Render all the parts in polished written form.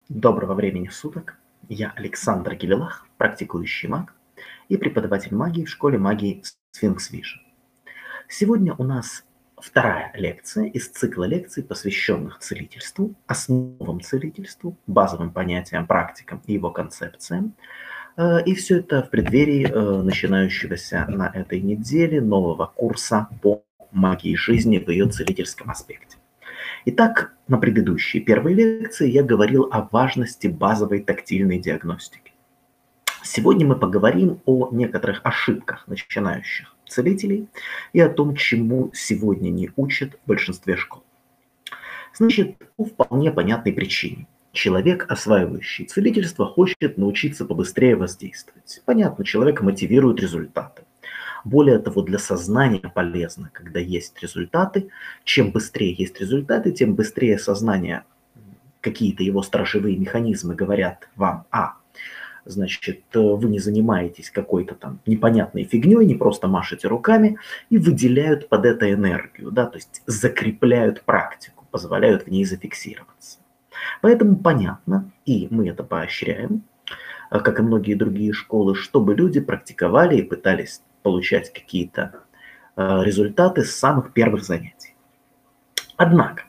Доброго времени суток. Я Александр Гивелах, практикующий маг и преподаватель магии в школе магии Sphinx Vision. Сегодня у нас вторая лекция из цикла лекций, посвященных целительству, основам целительству, базовым понятиям, практикам и его концепциям. И все это в преддверии начинающегося на этой неделе нового курса по магии жизни в ее целительском аспекте. Итак, на предыдущей первой лекции я говорил о важности базовой тактильной диагностики. Сегодня мы поговорим о некоторых ошибках начинающих целителей и о том, чему сегодня не учат в большинстве школ. Значит, по вполне понятной причине. Человек, осваивающий целительство, хочет научиться побыстрее воздействовать. Понятно, человека мотивируют результаты. Более того, для сознания полезно, когда есть результаты. Чем быстрее есть результаты, тем быстрее сознание, какие-то его сторожевые механизмы говорят вам: значит, вы не занимаетесь какой-то там непонятной фигней, не просто машете руками, и выделяют под это энергию, да, то есть закрепляют практику, позволяют в ней зафиксироваться. Поэтому понятно, и мы это поощряем, как и многие другие школы, чтобы люди практиковали и пытались получать какие-то результаты с самых первых занятий. Однако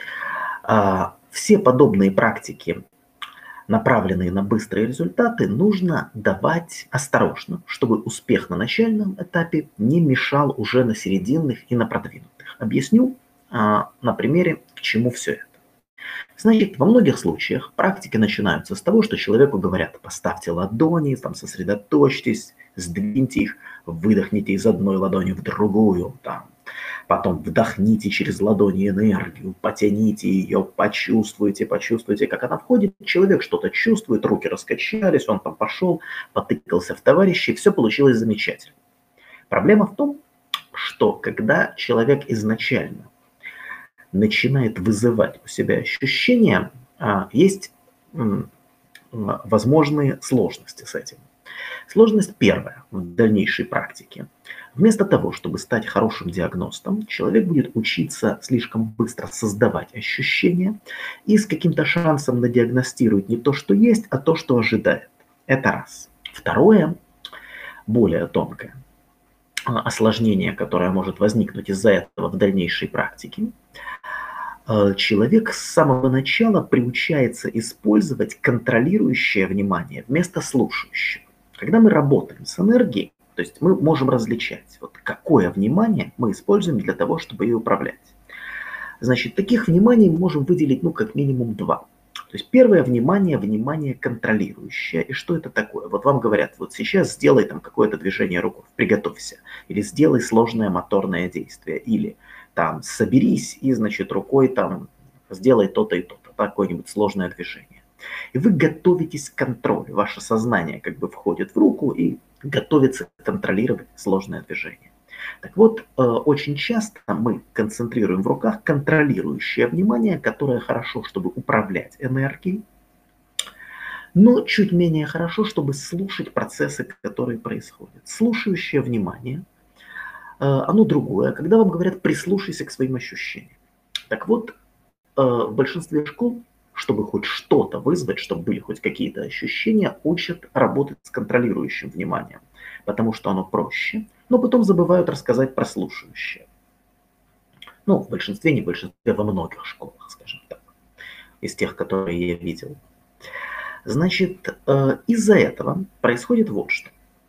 все подобные практики, направленные на быстрые результаты, нужно давать осторожно, чтобы успех на начальном этапе не мешал уже на серединных и на продвинутых. Объясню на примере, к чему все это. Значит, во многих случаях практики начинаются с того, что человеку говорят: поставьте ладони, там, сосредоточьтесь, сдвиньте их, выдохните из одной ладони в другую, там, потом вдохните через ладони энергию, потяните ее, почувствуйте, как она входит. Человек что-то чувствует, руки раскачались, он там пошел, потыкался в товарищей, все получилось замечательно. Проблема в том, что когда человек изначально начинает вызывать у себя ощущения, есть возможные сложности с этим. Сложность первая в дальнейшей практике. Вместо того, чтобы стать хорошим диагностом, человек будет учиться слишком быстро создавать ощущения и с каким-то шансом надиагностирует не то, что есть, а то, что ожидает. Это раз. Второе, более тонкое осложнение, которое может возникнуть из-за этого в дальнейшей практике. Человек с самого начала приучается использовать контролирующее внимание вместо слушающего. Когда мы работаем с энергией, то есть мы можем различать, вот какое внимание мы используем для того, чтобы ее управлять. Значит, таких вниманий мы можем выделить, как минимум два. То есть первое внимание – внимание контролирующее. И что это такое? Вот вам говорят: вот сейчас сделай там какое-то движение рукой, приготовься. Или сделай сложное моторное действие. Или там соберись и, значит, рукой там сделай то-то и то-то. Какое-нибудь сложное движение. И вы готовитесь к контролю. Ваше сознание как бы входит в руку и готовится контролировать сложное движение. Так вот, очень часто мы концентрируем в руках контролирующее внимание, которое хорошо, чтобы управлять энергией, но чуть менее хорошо, чтобы слушать процессы, которые происходят. Слушающее внимание, оно другое, когда вам говорят: прислушайся к своим ощущениям. Так вот, в большинстве школ, чтобы хоть что-то вызвать, чтобы были хоть какие-то ощущения, учат работать с контролирующим вниманием, потому что оно проще, но потом забывают рассказать про слушающее. В большинстве, не в большинстве, во многих школах, скажем так, из тех, которые я видел. Значит, из-за этого происходит вот что.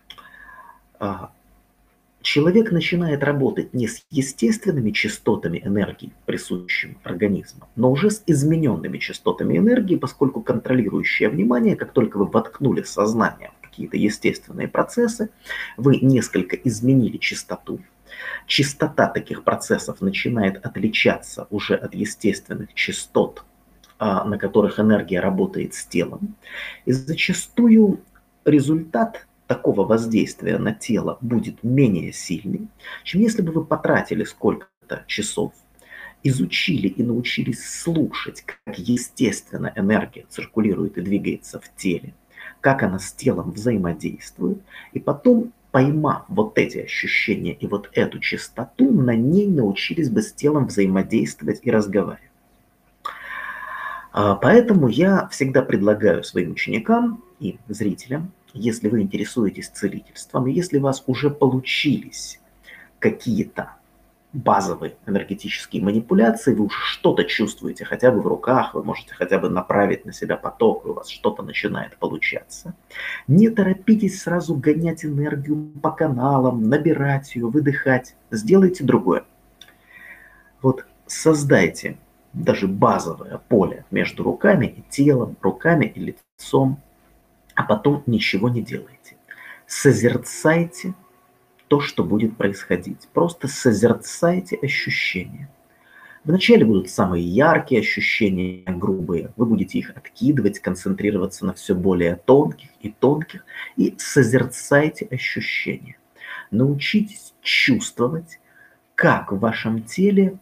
Человек начинает работать не с естественными частотами энергии, присущими организму, но уже с измененными частотами энергии, поскольку контролирующее внимание, как только вы воткнули сознание в какие-то естественные процессы, вы несколько изменили частоту. Частота таких процессов начинает отличаться уже от естественных частот, на которых энергия работает с телом. И зачастую результат такого воздействия на тело будет менее сильный, чем если бы вы потратили сколько-то часов, изучили и научились слушать, как естественно энергия циркулирует и двигается в теле, как она с телом взаимодействует, и потом, поймав вот эти ощущения и вот эту частоту, на ней научились бы с телом взаимодействовать и разговаривать. Поэтому я всегда предлагаю своим ученикам и зрителям, если вы интересуетесь целительством, и если у вас уже получились какие-то базовые энергетические манипуляции, вы уже что-то чувствуете хотя бы в руках, вы можете хотя бы направить на себя поток, и у вас что-то начинает получаться. Не торопитесь сразу гонять энергию по каналам, набирать ее, выдыхать. Сделайте другое. Вот создайте даже базовое поле между руками и телом, руками и лицом, а потом ничего не делайте. Созерцайте то, что будет происходить. Просто созерцайте ощущения. Вначале будут самые яркие ощущения, грубые. Вы будете их откидывать, концентрироваться на все более тонких и тонких. И созерцайте ощущения. Научитесь чувствовать, как в вашем теле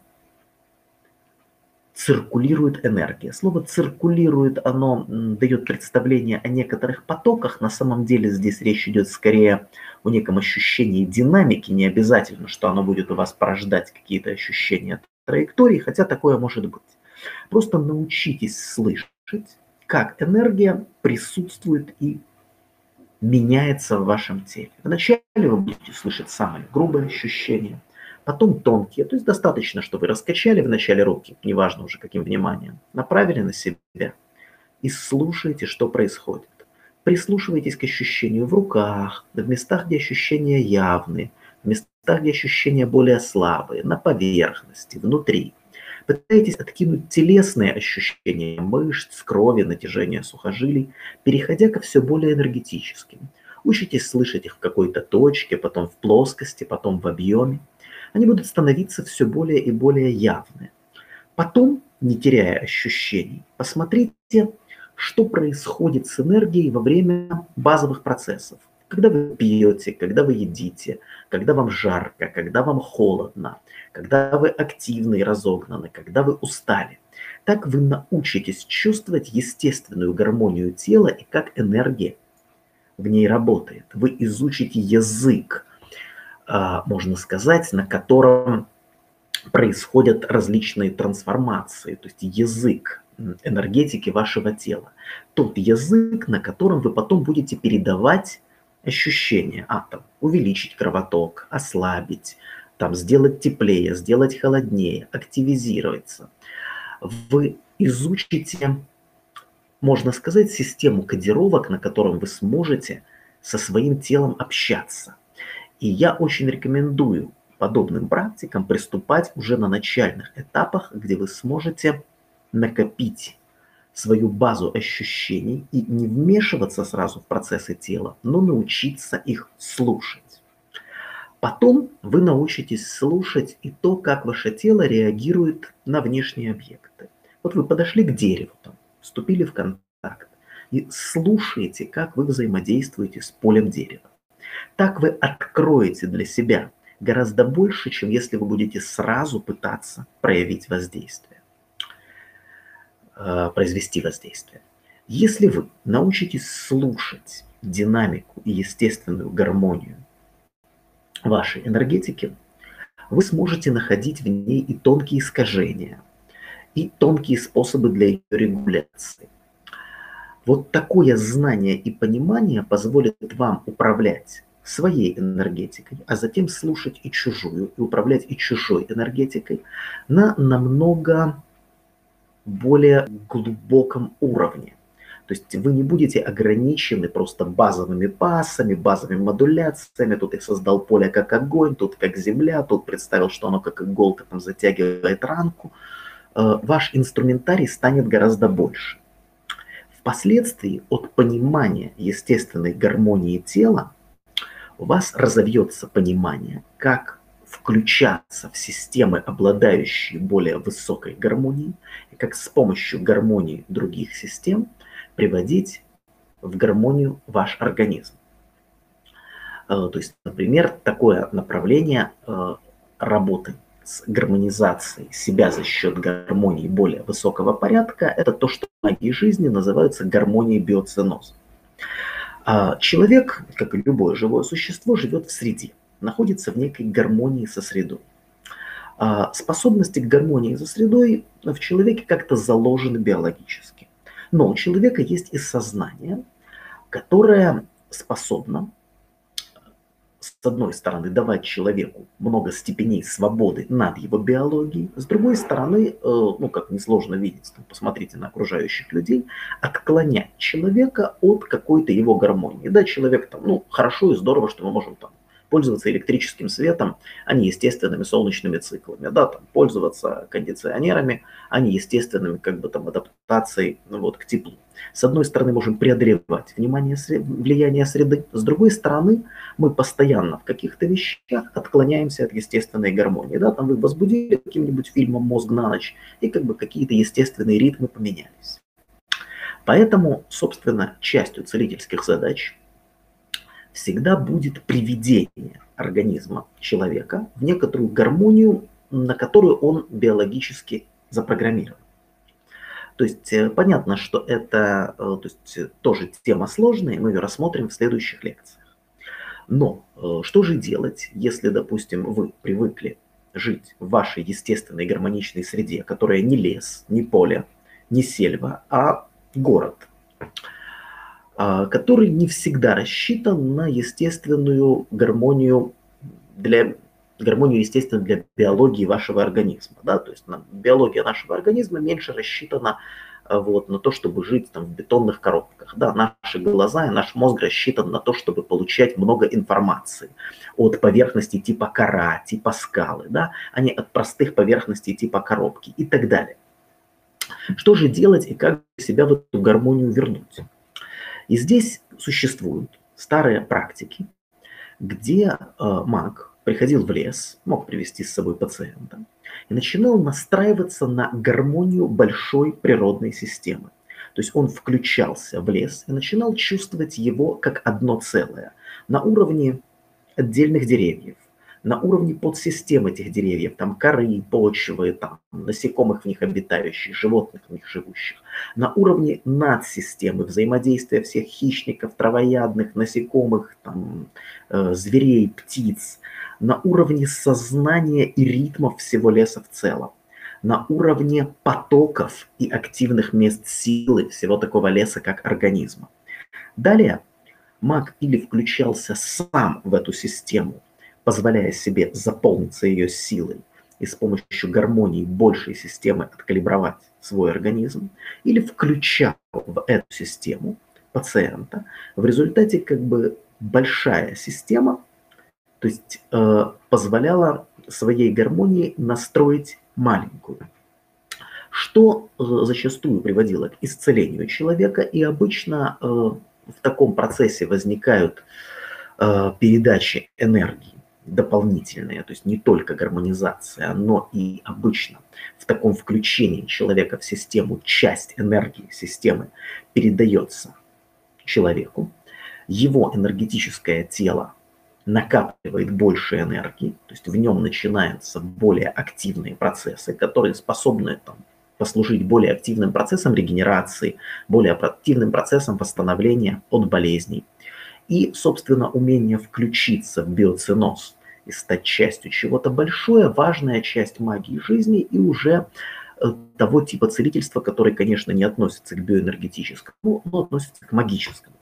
циркулирует энергия. Слово «циркулирует», оно дает представление о некоторых потоках. На самом деле здесь речь идет скорее о неком ощущении динамики. Не обязательно, что оно будет у вас порождать какие-то ощущения траектории, хотя такое может быть. Просто научитесь слышать, как энергия присутствует и меняется в вашем теле. Вначале вы будете слышать самые грубые ощущения, потом тонкие, то есть достаточно, что вы раскачали в начале руки, неважно уже каким вниманием, направили на себя и слушайте, что происходит. Прислушивайтесь к ощущению в руках, в местах, где ощущения явные, в местах, где ощущения более слабые, на поверхности, внутри. Пытайтесь откинуть телесные ощущения мышц, крови, натяжения сухожилий, переходя ко все более энергетическим. Учитесь слышать их в какой-то точке, потом в плоскости, потом в объеме. Они будут становиться все более и более явны. Потом, не теряя ощущений, посмотрите, что происходит с энергией во время базовых процессов. Когда вы пьете, когда вы едите, когда вам жарко, когда вам холодно, когда вы активны и разогнаны, когда вы устали. Так вы научитесь чувствовать естественную гармонию тела и как энергия в ней работает. Вы изучите язык, можно сказать, на котором происходят различные трансформации, то есть язык энергетики вашего тела. Тот язык, на котором вы потом будете передавать ощущения. Там, увеличить кровоток, ослабить, там, сделать теплее, сделать холоднее, активизироваться. Вы изучите, можно сказать, систему кодировок, на котором вы сможете со своим телом общаться. И я очень рекомендую подобным практикам приступать уже на начальных этапах, где вы сможете накопить свою базу ощущений и не вмешиваться сразу в процессы тела, но научиться их слушать. Потом вы научитесь слушать и то, как ваше тело реагирует на внешние объекты. Вот вы подошли к дереву, вступили в контакт и слушаете, как вы взаимодействуете с полем дерева. Так вы откроете для себя гораздо больше, чем если вы будете сразу пытаться проявить воздействие, произвести воздействие. Если вы научитесь слушать динамику и естественную гармонию вашей энергетики, вы сможете находить в ней и тонкие искажения, и тонкие способы для ее регуляции. Вот такое знание и понимание позволит вам управлять своей энергетикой, а затем слушать и чужую, и управлять и чужой энергетикой на намного более глубоком уровне. То есть вы не будете ограничены просто базовыми пассами, базовыми модуляциями. Тут я создал поле как огонь, тут как земля, тут представил, что оно как иголка там затягивает ранку. Ваш инструментарий станет гораздо больше. Впоследствии от понимания естественной гармонии тела у вас разовьется понимание, как включаться в системы, обладающие более высокой гармонией, и как с помощью гармонии других систем приводить в гармонию ваш организм. То есть, например, такое направление работы с гармонизацией себя за счет гармонии более высокого порядка, это то, что в магии жизни называется гармонией биоценоза. Человек, как и любое живое существо, живет в среде, находится в некой гармонии со средой. Способности к гармонии со средой в человеке как-то заложены биологически. Но у человека есть и сознание, которое способно, с одной стороны, давать человеку много степеней свободы над его биологией, с другой стороны, ну, как несложно видеть, там, посмотрите на окружающих людей, отклонять человека от какой-то его гармонии. Да, человек там, ну, хорошо и здорово, что мы можем там пользоваться электрическим светом, а не естественными солнечными циклами, да, там, пользоваться кондиционерами, а не естественными, как бы там, адаптацией, ну, вот, к теплу. С одной стороны, можем преодолевать влияние среды, с другой стороны, мы постоянно в каких-то вещах отклоняемся от естественной гармонии. Да? Там вы возбудили каким-нибудь фильмом мозг на ночь, и как бы какие-то естественные ритмы поменялись. Поэтому, собственно, частью целительских задач всегда будет приведение организма человека в некоторую гармонию, на которую он биологически запрограммирован. То есть понятно, что это то есть, тоже тема сложная, мы ее рассмотрим в следующих лекциях. Но что же делать, если, допустим, вы привыкли жить в вашей естественной гармоничной среде, которая не лес, не поле, не сельва, а город, который не всегда рассчитан на естественную гармонию естественно, для биологии вашего организма. Да? То есть биология нашего организма меньше рассчитана вот, на то, чтобы жить там, в бетонных коробках. Да? Наши глаза и наш мозг рассчитан на то, чтобы получать много информации от поверхностей типа кора, типа скалы, да? А не от простых поверхностей типа коробки и так далее. Что же делать и как себя в эту гармонию вернуть? И здесь существуют старые практики, где маг приходил в лес, мог привести с собой пациента, и начинал настраиваться на гармонию большой природной системы. То есть он включался в лес и начинал чувствовать его как одно целое, на уровне отдельных деревьев, на уровне подсистем этих деревьев, там коры, почвы, там, насекомых в них обитающих, животных в них живущих, на уровне надсистемы взаимодействия всех хищников, травоядных, насекомых, там, зверей, птиц, на уровне сознания и ритмов всего леса в целом, на уровне потоков и активных мест силы всего такого леса, как организма. Далее маг или включался сам в эту систему, позволяя себе заполниться ее силой и с помощью гармонии большей системы откалибровать свой организм, или включал в эту систему пациента. В результате как бы большая система, то есть позволяла своей гармонии настроить маленькую, что зачастую приводило к исцелению человека, и обычно в таком процессе возникают передачи энергии дополнительные, то есть не только гармонизация, но и обычно в таком включении человека в систему часть энергии системы передается человеку, его энергетическое тело накапливает больше энергии, то есть в нем начинаются более активные процессы, которые способны там, послужить более активным процессом регенерации, более активным процессом восстановления от болезней. И, собственно, умение включиться в биоценоз и стать частью чего-то большое, важная часть магии жизни и уже того типа целительства, который, конечно, не относится к биоэнергетическому, но относится к магическому.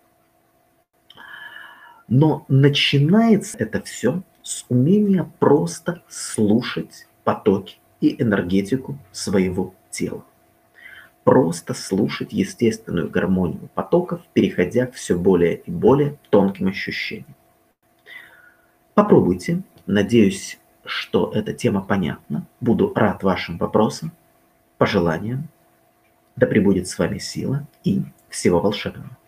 Но начинается это все с умения просто слушать потоки и энергетику своего тела. Просто слушать естественную гармонию потоков, переходя к все более и более тонким ощущениям. Попробуйте. Надеюсь, что эта тема понятна. Буду рад вашим вопросам, пожеланиям. Да пребудет с вами сила и всего волшебного.